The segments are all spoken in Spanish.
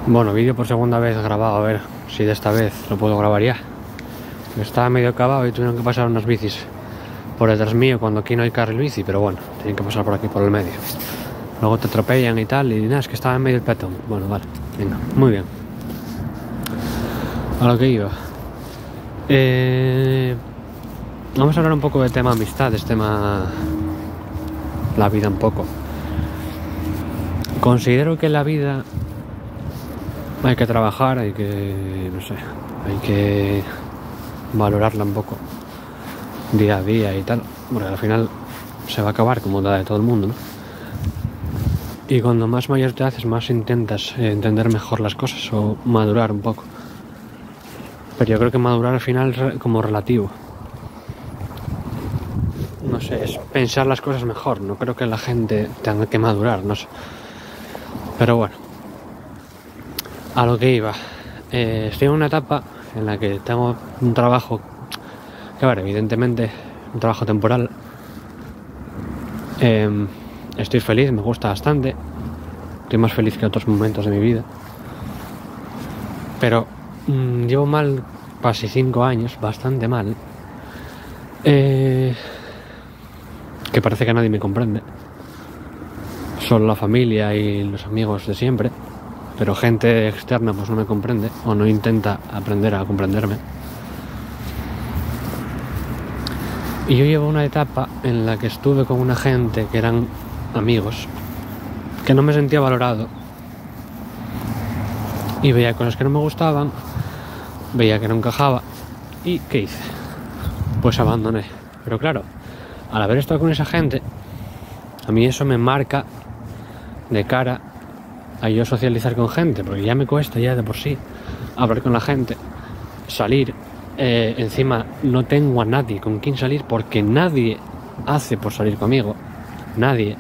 Bueno, vídeo por segunda vez grabado, a ver si de esta vez lo puedo grabar ya. Estaba medio acabado y tuvieron que pasar unas bicis por detrás mío cuando aquí no hay carril bici, pero bueno, tienen que pasar por aquí por el medio. Luego te atropellan y tal, y nada, es que estaba en medio del peatón. Bueno, vale, venga, muy bien. A lo que iba. Vamos a hablar un poco del tema amistades, tema la vida un poco. Considero que la vida hay que trabajar, hay que, no sé, hay que valorarla un poco día a día y tal, porque al final se va a acabar como la de todo el mundo, ¿no? Y cuando más mayor te haces, más intentas entender mejor las cosas o madurar un poco. Pero yo creo que madurar al final es como relativo. No sé, es pensar las cosas mejor. No creo que la gente tenga que madurar, no sé. Pero bueno, a lo que iba. Estoy en una etapa en la que tengo un trabajo que, bueno, evidentemente, un trabajo temporal. Estoy feliz, me gusta bastante. Estoy más feliz que otros momentos de mi vida. Pero llevo mal casi 5 años, bastante mal. Que parece que nadie me comprende. Solo la familia y los amigos de siempre. Pero gente externa pues no me comprende o no intenta aprender a comprenderme. Y yo llevo una etapa en la que estuve con una gente que eran amigos, que no me sentía valorado. Y veía cosas que no me gustaban, veía que no encajaba. ¿Y qué hice? Pues abandoné. Pero claro, al haber estado con esa gente, a mí eso me marca de cara a yo socializar con gente, porque ya me cuesta ya de por sí hablar con la gente, salir. Encima no tengo a nadie con quien salir, porque nadie hace por salir conmigo. Nadie.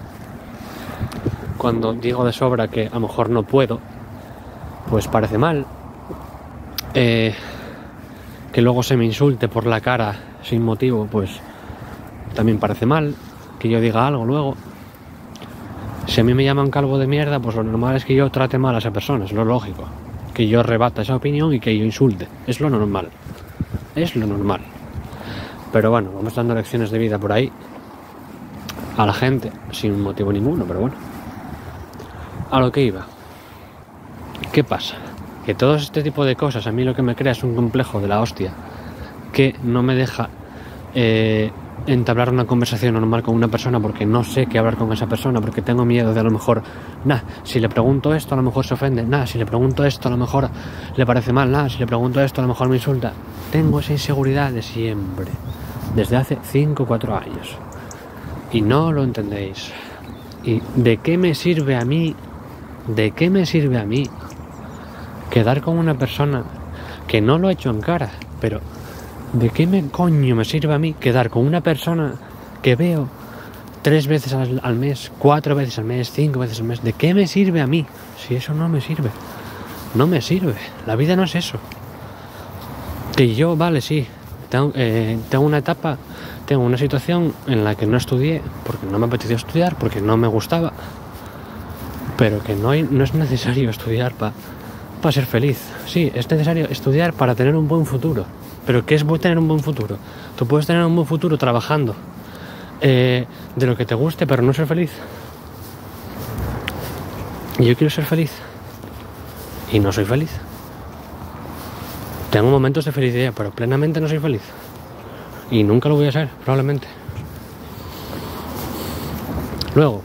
Cuando digo de sobra que a lo mejor no puedo, pues parece mal. Que luego se me insulte por la cara sin motivo, pues también parece mal. Que yo diga algo luego. Si a mí me llaman calvo de mierda, pues lo normal es que yo trate mal a esa persona, es lo lógico. Que yo rebata esa opinión y que yo insulte. Es lo normal. Es lo normal. Pero bueno, vamos dando lecciones de vida por ahí a la gente, sin motivo ninguno, pero bueno. A lo que iba. ¿Qué pasa? Que todo este tipo de cosas a mí lo que me crea es un complejo de la hostia que no me deja entablar una conversación normal con una persona, porque no sé qué hablar con esa persona, porque tengo miedo de a lo mejor, si le pregunto esto a lo mejor se ofende, si le pregunto esto a lo mejor le parece mal, si le pregunto esto a lo mejor me insulta. Tengo esa inseguridad de siempre, desde hace 5 o 4 años, y no lo entendéis. ¿Y de qué me sirve a mí? ¿De qué me sirve a mí quedar con una persona que no lo he hecho en cara? Pero ¿de qué coño me sirve a mí quedar con una persona que veo 3 veces al mes, 4 veces al mes, 5 veces al mes? ¿De qué me sirve a mí? Si eso no me sirve. No me sirve. La vida no es eso. Que yo, vale, sí, tengo una etapa, tengo una situación en la que no estudié porque no me apeteció estudiar, porque no me gustaba. Pero que no es necesario estudiar para ser feliz. Sí, es necesario estudiar para tener un buen futuro. ¿Pero qué es tener un buen futuro? Tú puedes tener un buen futuro trabajando de lo que te guste, pero no ser feliz. Yo quiero ser feliz y no soy feliz. Tengo momentos de felicidad, pero plenamente no soy feliz. Y nunca lo voy a ser, probablemente. Luego,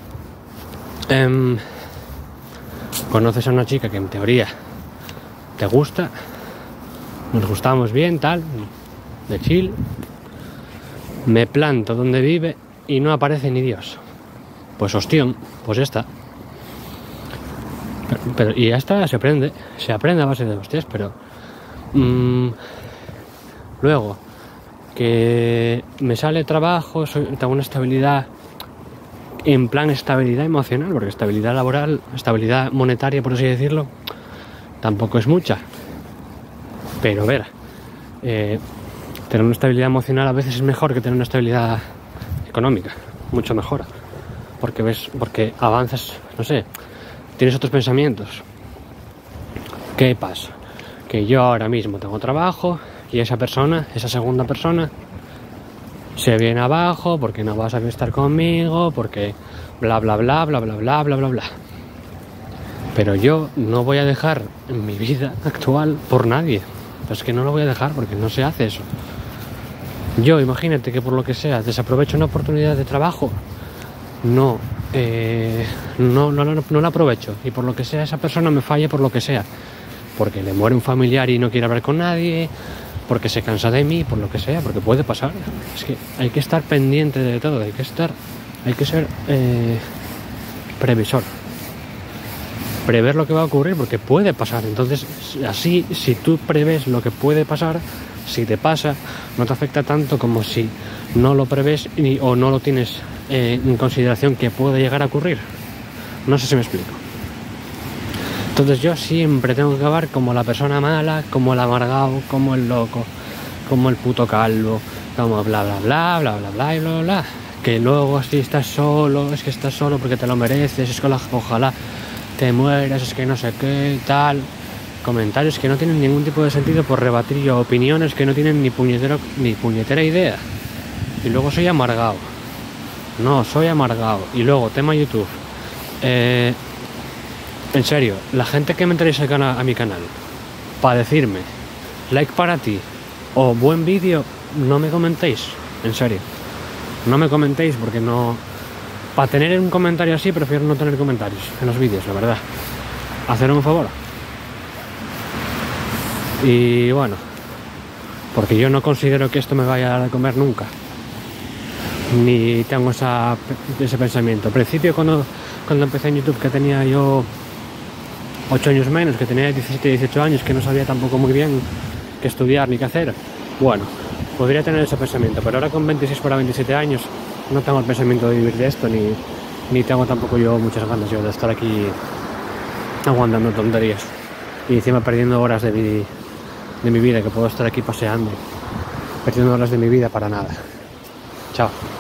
conoces a una chica que en teoría te gusta, nos gustamos bien, tal, de chill. Me planto donde vive y no aparece ni Dios. Pues hostión, pues ya está. Pero y ya está, se aprende a base de hostias, pero luego que me sale trabajo, tengo una estabilidad, en plan estabilidad emocional, porque estabilidad laboral, estabilidad monetaria, por así decirlo, tampoco es mucha. Pero tener una estabilidad emocional a veces es mejor que tener una estabilidad económica, mucho mejor, porque avanzas, no sé, tienes otros pensamientos. ¿Qué pasa? Que yo ahora mismo tengo trabajo y esa persona, esa segunda persona, se viene abajo porque no vas a estar conmigo, porque bla bla bla bla bla bla bla bla bla. Pero yo no voy a dejar mi vida actual por nadie. Pues es que no lo voy a dejar porque no se hace eso. Yo, imagínate que por lo que sea desaprovecho una oportunidad de trabajo, no la aprovecho, y por lo que sea esa persona me falla por lo que sea, porque le muere un familiar y no quiere hablar con nadie, porque se cansa de mí, por lo que sea, porque puede pasar. Es que hay que estar pendiente de todo, hay que ser previsor, prever lo que va a ocurrir, porque puede pasar. Entonces, así, si tú prevés lo que puede pasar, si te pasa, no te afecta tanto como si no lo prevés o no lo tienes en consideración que puede llegar a ocurrir. No sé si me explico. Entonces yo siempre tengo que acabar como la persona mala, como el amargado, como el loco, como el puto calvo, como bla bla bla bla bla bla bla bla. Que luego si estás solo, es que estás solo porque te lo mereces, es que ojalá te mueras, es que no sé qué, tal. Comentarios que no tienen ningún tipo de sentido por rebatir opiniones que no tienen ni puñetera idea. Y luego soy amargado. No, soy amargado. Y luego, tema YouTube. En serio, la gente que me entréis a mi canal para decirme like para ti o buen vídeo, no me comentéis. En serio. No me comentéis porque no... Para tener un comentario así, prefiero no tener comentarios en los vídeos, la verdad. Hacerme un favor. Y bueno, porque yo no considero que esto me vaya a dar de comer nunca, ni tengo ese pensamiento. Al principio, cuando empecé en YouTube, que tenía yo 8 años menos, que tenía 17, 18 años, que no sabía tampoco muy bien qué estudiar ni qué hacer, bueno, podría tener ese pensamiento, pero ahora con 26 para 27 años no tengo el pensamiento de vivir de esto, ni tengo tampoco yo muchas ganas de estar aquí aguantando tonterías y encima perdiendo horas de mi vida, que puedo estar aquí paseando, perdiendo horas de mi vida para nada. Chao.